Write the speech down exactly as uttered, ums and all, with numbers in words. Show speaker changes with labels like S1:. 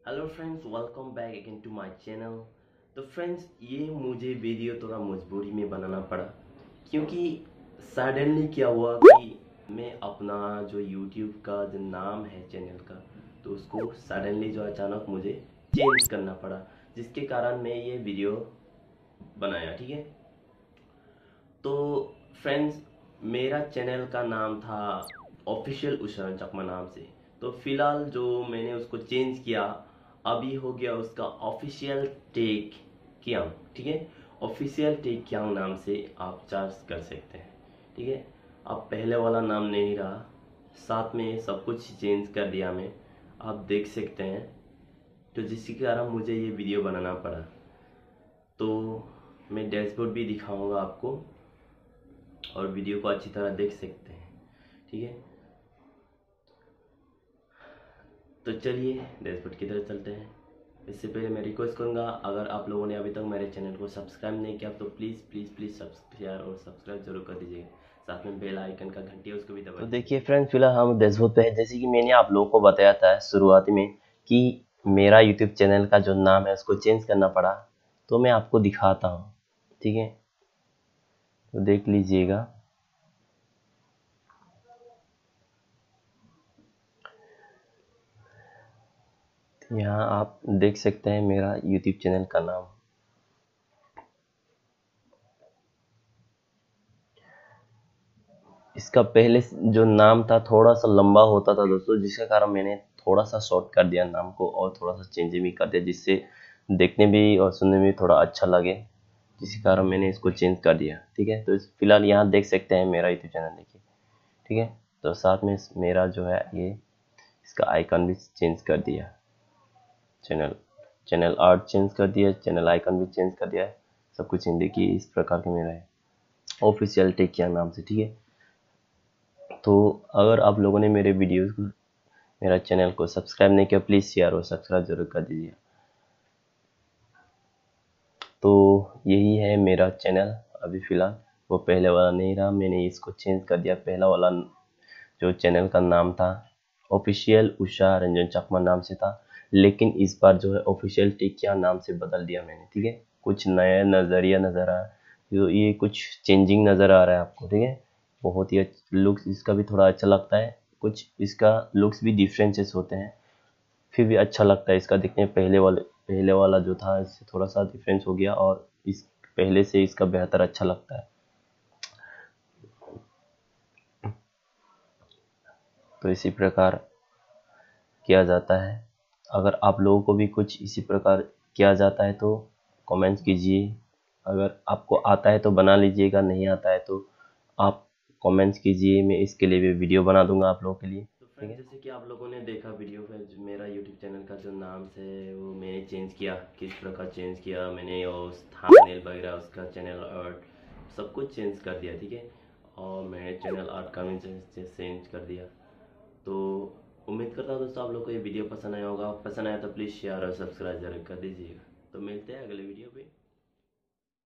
S1: Hello friends, welcome back again to my channel. तो friends, ये मुझे वीडियो थोड़ा मजबूरी में बनाना पड़ा क्योंकि सडनली क्या हुआ कि मैं अपना जो यूट्यूब का जो नाम है चैनल का, तो उसको सडनली जो अचानक मुझे चेंज करना पड़ा, जिसके कारण मैं ये वीडियो बनाया। ठीक है, तो फ्रेंड्स, मेरा चैनल का नाम था ऑफिशियल उषारन चकमा नाम से। तो फिलहाल जो मैंने उसको चेंज किया, अभी हो गया उसका ऑफिशियल टेक कियांग। ठीक है, ऑफिशियल टेक कियांग नाम से आप चार्ज कर सकते हैं। ठीक है, अब पहले वाला नाम नहीं रहा, साथ में सब कुछ चेंज कर दिया मैं, आप देख सकते हैं। तो जिसके कारण मुझे ये वीडियो बनाना पड़ा। तो मैं डैशबोर्ड भी दिखाऊंगा आपको और वीडियो को अच्छी तरह देख सकते हैं। ठीक है, तो चलिए डैशबोर्ड की तरफ चलते हैं। इससे पहले मैं रिक्वेस्ट करूंगा, अगर आप लोगों ने अभी तक मेरे चैनल को सब्सक्राइब नहीं किया तो प्लीज़ प्लीज़ प्लीज़ सब्सक्राइब और सब्सक्राइब जरूर कर दीजिएगा। साथ में बेल आइकन का घंटी है उसको भी दबा। तो देखिए फ्रेंड्स, फिलहाल हम डैशबोर्ड पे हैं। जैसे कि मैंने आप लोगों को बताया था शुरुआती में कि मेरा यूट्यूब चैनल का जो नाम है उसको चेंज करना पड़ा, तो मैं आपको दिखाता हूँ। ठीक है, तो देख लीजिएगा। यहाँ आप देख सकते हैं मेरा यूट्यूब चैनल का नाम। इसका पहले जो नाम था थोड़ा सा लंबा होता था दोस्तों, जिसके कारण मैंने थोड़ा सा शॉर्ट कर दिया नाम को और थोड़ा सा चेंज भी कर दिया, जिससे देखने भी और सुनने में थोड़ा अच्छा लगे, जिसके कारण मैंने इसको चेंज कर दिया। ठीक है, तो इस फिलहाल यहाँ देख सकते हैं मेरा यूट्यूब चैनल, देखिए। ठीक है, तो साथ में मेरा जो है ये इसका आइकन भी चेंज कर दिया, चैनल चैनल आर्ट चेंज कर दिया, चैनल आइकन भी चेंज कर दिया है, सब कुछ इन देखिए इस प्रकार के मेरा है ऑफिशियल टेक किया नाम से। ठीक है, तो अगर आप लोगों ने मेरे वीडियोस को, मेरा चैनल को सब्सक्राइब नहीं किया, प्लीज़ शेयर और सब्सक्राइब जरूर कर दीजिए। तो यही है मेरा चैनल अभी फ़िलहाल, वो पहले वाला नहीं रहा, मैंने इसको चेंज कर दिया। पहला वाला जो चैनल का नाम था ऑफिशियल उषा रंजन चकमा नाम से था, लेकिन इस बार जो है ऑफिशियल टिकिया नाम से बदल दिया मैंने। ठीक है, कुछ नया नज़रिया नज़र आ जो ये कुछ चेंजिंग नज़र आ रहा है आपको। ठीक है, बहुत ही लुक्स इसका भी थोड़ा अच्छा लगता है, कुछ इसका लुक्स भी डिफरेंसेस होते हैं, फिर भी अच्छा लगता है इसका दिखने। पहले वाले पहले वाला जो था इससे थोड़ा सा डिफरेंस हो गया और इस पहले से इसका बेहतर अच्छा लगता है। तो इसी प्रकार किया जाता है। अगर आप लोगों को भी कुछ इसी प्रकार किया जाता है तो कमेंट्स कीजिए। अगर आपको आता है तो बना लीजिएगा, नहीं आता है तो आप कमेंट्स कीजिए, मैं इसके लिए भी वीडियो बना दूंगा आप लोगों के लिए। तो फ्रेंड, जैसे कि आप लोगों ने देखा वीडियो में, मेरा यूट्यूब चैनल का जो नाम है वो मैंने चेंज किया, किस प्रकार चेंज किया मैंने, और थंबनेल वगैरह उसका चैनल आर्ट सब कुछ चेंज कर दिया। ठीक है, और मैंने चैनल आर्ट का भी चेंज कर दिया। तो उम्मीद करता हूँ दोस्तों आप लोग को ये वीडियो पसंद आया होगा। पसंद आया तो प्लीज़ शेयर और सब्सक्राइब जरूर कर दीजिएगा। तो मिलते हैं अगले वीडियो पे।